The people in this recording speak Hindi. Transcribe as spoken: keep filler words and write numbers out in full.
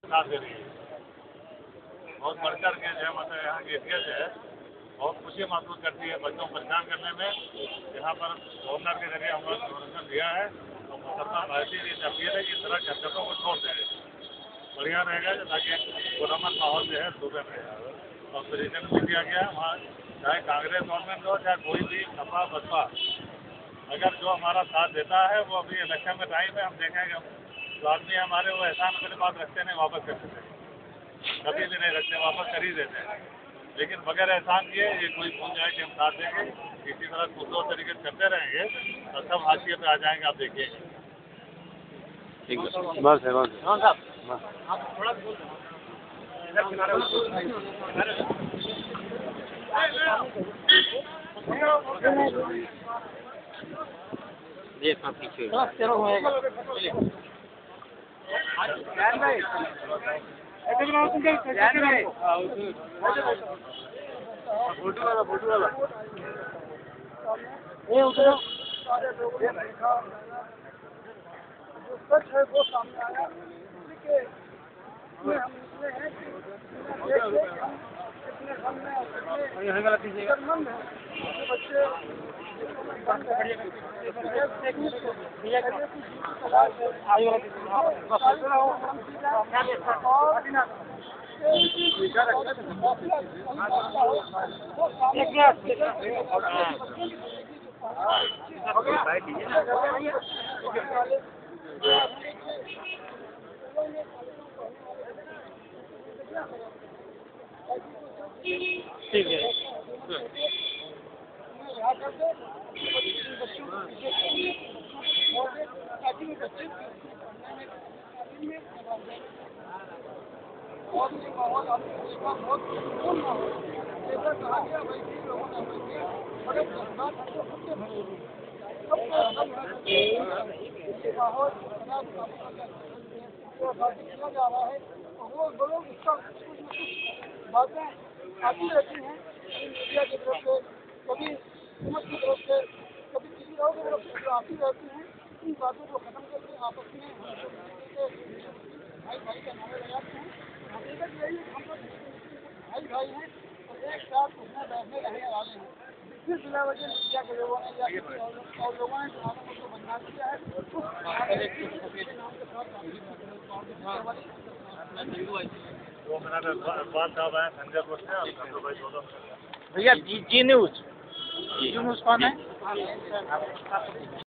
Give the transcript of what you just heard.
साथ दे रही है। बहुत बढ़कर के जो है मतलब यहाँ की एरिया जो है बहुत खुशी महसूस करती है बच्चों को परेशान करने में। यहाँ पर गवर्नर के जरिए हम लोग मनोरंजन दिया है और मुकदमा भारतीय की अपील है कि इस तरह के हरकतों को छोड़ दें, बढ़िया रहेगा ताकि पुरअमन माहौल जो है सूबे में और सजेशन भी दिया गया है। वहाँ चाहे कांग्रेस गवर्नमेंट हो चाहे कोई भी सपा बसपा, अगर जो हमारा साथ देता है वो अभी इलेक्शन में टाइम है, हम देखेंगे जो आदमी हमारे वो एहसान अपने पास रखते नहीं, वापस कर देते, कभी भी नहीं रखते, वापस कर ही देते हैं। लेकिन बगैर एहसान किए ये कोई भूल जाए कि हम साथ देंगे, इसी तरह कुछ दो तरीके से करते रहेंगे और सब हाशिए पे आ जाएंगे, आप देखिएगा। ठीक है, बस है बस हाँ साहब, आप थोड़ा ये सब पीछे चलो होएगा यार भाई यार भाई फोटो वाला फोटो वाला ये उधर जो सच है वो सामने आया इसलिए इसमें हम इसमें हैं कि कितने हम में ये वाला पीछे बच्चे ठीक है बातें आती रहती हैं मीडिया की तरफ से, कभी हुकूमत की तरफ से, कभी किसी और की तरफ से आती रहती हैं। इन बातों को खत्म करके आपस में भाई भाई का नारे लगाते हैं। हकीकत यही है कि हम लोग भाई भाई हैं और एक साथ उसमें बैठने रहने वाले हैं। फिर बिला वजह मीडिया के लोगों ने या किसी और लोगों ने चुनावों को बदनाम किया है उस नाम के साथ दो मिनट बाद साहब आए संजयपुर से और संजय भाई दोनों भैया जी न्यूज जी न्यूज कौन है?